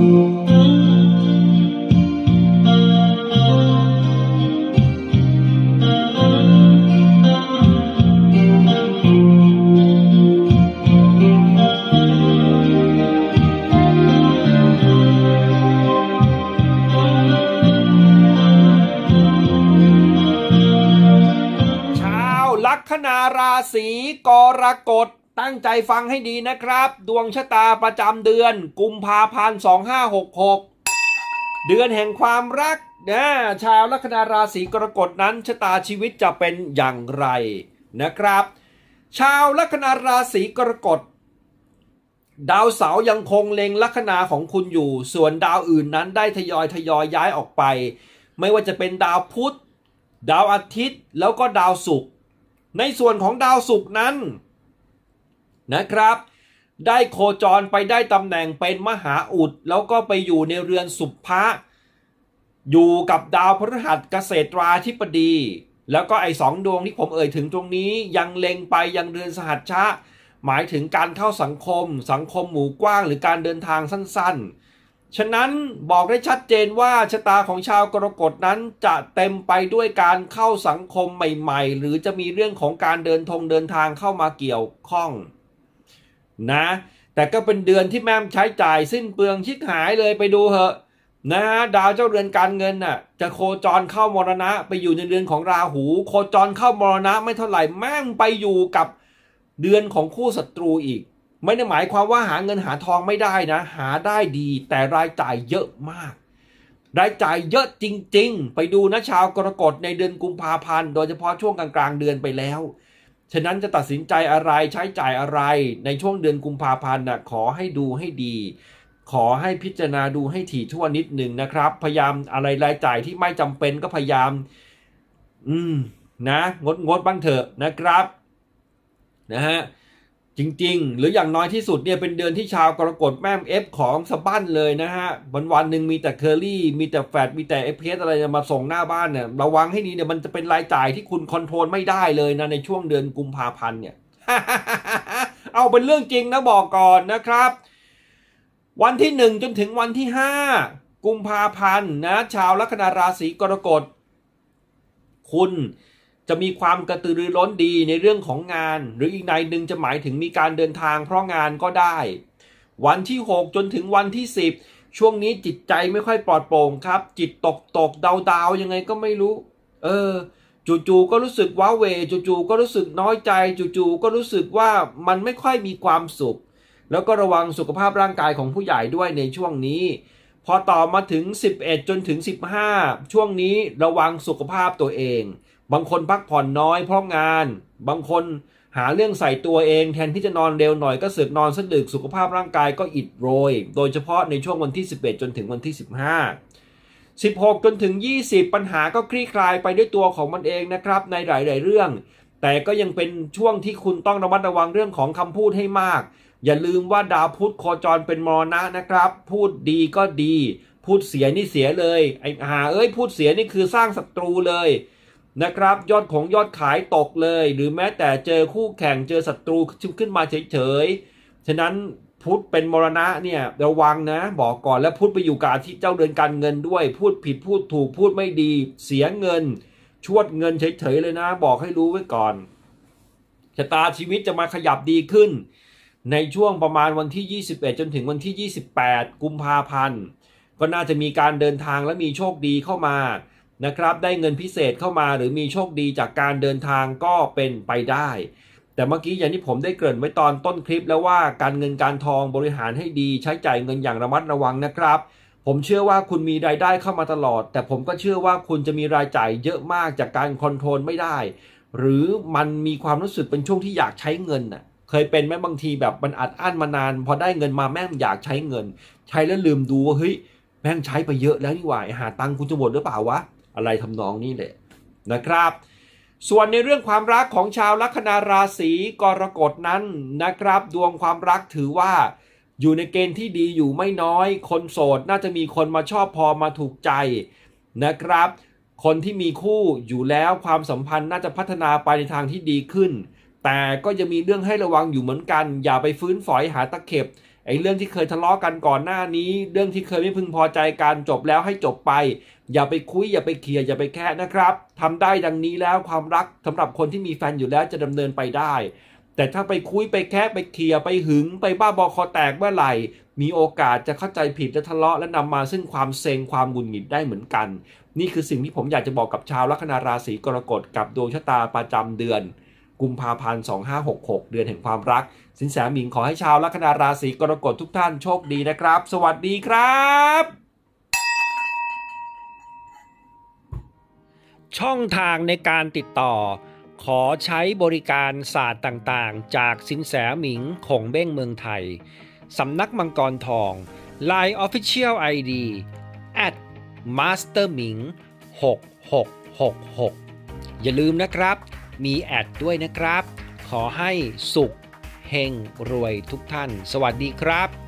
ลัคนาราศีกรกฎตั้งใจฟังให้ดีนะครับดวงชะตาประจำเดือนกุมภาพันธ์2566เดือนแห่งความรักนะชาวลัคนาราศีกรกฎนั้นชะตาชีวิตจะเป็นอย่างไรนะครับชาวลัคนาราศีกรกฎดาวเสาร์ยังคงเล็งลัคนาของคุณอยู่ส่วนดาวอื่นนั้นได้ทยอยย้ายออกไปไม่ว่าจะเป็นดาวพุธดาวอาทิตย์แล้วก็ดาวศุกร์ในส่วนของดาวศุกร์นั้นนะครับได้โคจรไปได้ตำแหน่งเป็นมหาอุดแล้วก็ไปอยู่ในเรือนสุภะอยู่กับดาวพฤหัสเกษตราธิบดีแล้วก็ไอ้2 ดวงที่ผมเอ่ยถึงตรงนี้ยังเล็งไปยังเรือนสหัชชะหมายถึงการเข้าสังคมหมู่กว้างหรือการเดินทางสั้นๆฉะนั้นบอกได้ชัดเจนว่าชะตาของชาวกรกฎนั้นจะเต็มไปด้วยการเข้าสังคมใหม่ๆหรือจะมีเรื่องของการเดินทางเข้ามาเกี่ยวข้องนะแต่ก็เป็นเดือนที่แม่ใช้จ่ายสิ้นเปลืองชิบหายเลยไปดูเหอะนะดาวเจ้าเรือนการเงินน่ะจะโคจรเข้ามรณะไปอยู่ในเรือนของราหูโคจรเข้ามรณะไม่เท่าไหร่แม่งไปอยู่กับเดือนของคู่ศัตรูอีกไม่ได้หมายความว่าหาเงินหาทองไม่ได้นะหาได้ดีแต่รายจ่ายเยอะมากรายจ่ายเยอะจริงๆไปดูนะชาวกรกฎในเดือนกุมภาพันธ์โดยเฉพาะช่วงกลางๆเดือนไปแล้วฉะนั้นจะตัดสินใจอะไรใช้จ่ายอะไรในช่วงเดือนกุมภาพันธ์นะขอให้ดูให้ดีขอให้พิจารณาดูให้ถี่ถ้วนนิดหนึ่งนะครับพยายามอะไรรายจ่ายที่ไม่จำเป็นก็พยายามนะงดบ้างเถอะนะครับนะฮะจริงๆหรืออย่างน้อยที่สุดเนี่ยเป็นเดือนที่ชาวกรกฎแม่เอฟของสะบั้นเลยนะฮะวันหนึ่งมีแต่เคอรี่มีแต่แฟดมีแต่เอฟเพสอะไรมาส่งหน้าบ้านเนี่ยระวังให้ดีเนี่ยมันจะเป็นรายจ่ายที่คุณคอนโทรลไม่ได้เลยนะในช่วงเดือนกุมภาพันธ์เนี่ย เอาเป็นเรื่องจริงนะบอกก่อนนะครับวันที่1จนถึงวันที่5กุมภาพันธ์นะชาวลัคนาราศีกรกฎคุณจะมีความกระตือรือร้นดีในเรื่องของงานหรืออีกในหนึ่งจะหมายถึงมีการเดินทางเพราะงานก็ได้วันที่6จนถึงวันที่10ช่วงนี้จิตใจไม่ค่อยปลอดโปร่งครับจิตตกดาวยังไงก็ไม่รู้จู่ๆก็รู้สึกว้าเหวจู่ๆก็รู้สึกน้อยใจจู่ๆก็รู้สึกว่ามันไม่ค่อยมีความสุขแล้วก็ระวังสุขภาพร่างกายของผู้ใหญ่ด้วยในช่วงนี้พอต่อมาถึง11จนถึง15ช่วงนี้ระวังสุขภาพตัวเองบางคนพักผ่อนน้อยเพราะงานบางคนหาเรื่องใส่ตัวเองแทนที่จะนอนเร็วหน่อยก็เสือกนอนสะดึกสุขภาพร่างกายก็อิดโรยโดยเฉพาะในช่วงวันที่11จนถึงวันที่16จนถึง20ปัญหาก็คลี่คลายไปด้วยตัวของมันเองนะครับในหลายๆเรื่องแต่ก็ยังเป็นช่วงที่คุณต้องระมัดระวังเรื่องของคำพูดให้มากอย่าลืมว่าดาวพุธโคจรเป็นมรณะนะครับพูดดีก็ดีพูดเสียนี่เสียเลยไอ้พูดเสียนี่คือสร้างศัตรูเลยนะครับยอดขายตกเลยหรือแม้แต่เจอคู่แข่งเจอศัตรูขึ้นมาเฉยๆฉะนั้นพุธเป็นมรณะเนี่ยระวังนะบอกก่อนแล้วพุธไปอยู่กับอาทิตย์เจ้าเรือนการเงินด้วยพูดผิดพูดถูกพูดไม่ดีเสียเงินชวดเงินเฉยๆเลยนะบอกให้รู้ไว้ก่อนชะตาชีวิตจะมาขยับดีขึ้นในช่วงประมาณวันที่21จนถึงวันที่28กุมภาพันธ์ก็น่าจะมีการเดินทางและมีโชคดีเข้ามานะครับได้เงินพิเศษเข้ามาหรือมีโชคดีจากการเดินทางก็เป็นไปได้แต่เมื่อกี้อย่างที่ผมได้เกริ่นไว้ตอนต้นคลิปแล้วว่าการเงินการทองบริหารให้ดีใช้จ่ายเงินอย่างระมัดระวังนะครับผมเชื่อว่าคุณมีรายได้เข้ามาตลอดแต่ผมก็เชื่อว่าคุณจะมีรายจ่ายเยอะมากจากการคอนโทรลไม่ได้หรือมันมีความรู้สึกเป็นช่วงที่อยากใช้เงินน่ะเคยเป็นไหมบางทีแบบมันอัดอั้นมานานพอได้เงินมาแม่งอยากใช้เงินใช้แล้วลืมดูว่าเฮ้ยแม่งใช้ไปเยอะแล้วนี่หว่าหาตังค์คุณจะหมดหรือเปล่าวะอะไรทำนองนี้แหละนะครับส่วนในเรื่องความรักของชาวลัคนาราศีกรกฎนั้นนะครับดวงความรักถือว่าอยู่ในเกณฑ์ที่ดีอยู่ไม่น้อยคนโสดน่าจะมีคนมาชอบพอมาถูกใจนะครับคนที่มีคู่อยู่แล้วความสัมพันธ์น่าจะพัฒนาไปในทางที่ดีขึ้นแต่ก็จะมีเรื่องให้ระวังอยู่เหมือนกันอย่าไปฟื้นฝอยหาตะเข็บเรื่องที่เคยทะเลาะกันก่อนหน้านี้เรื่องที่เคยไม่พึงพอใจกันจบแล้วให้จบไปอย่าไปคุยอย่าไปเคลียร์อย่าไปแค่นะครับทำได้ดังนี้แล้วความรักสำหรับคนที่มีแฟนอยู่แล้วจะดำเนินไปได้แต่ถ้าไปคุยไปแค่ไปเคลียร์ไปหึงไปบ้าบอคอแตกเมื่อไหร่มีโอกาสจะเข้าใจผิดและทะเลาะและนำมาซึ่งความเซ็งความหงุดหงิดได้เหมือนกันนี่คือสิ่งที่ผมอยากจะบอกกับชาวลัคนาราศีกรกฎกับดวงชะตาประจำเดือนกุมภาพันธ์2566เดือนแห่งความรักสินแสหมิงขอให้ชาวลัคนาราศีกรกฎทุกท่านโชคดีนะครับสวัสดีครับช่องทางในการติดต่อขอใช้บริการศาสตร์ต่างๆจากสินแสหมิงคงเบ้งเมืองไทยสำนักมังกรทอง Line Official ID @masterming 6666อย่าลืมนะครับมีแอดด้วยนะครับขอให้สุขเฮงรวยทุกท่านสวัสดีครับ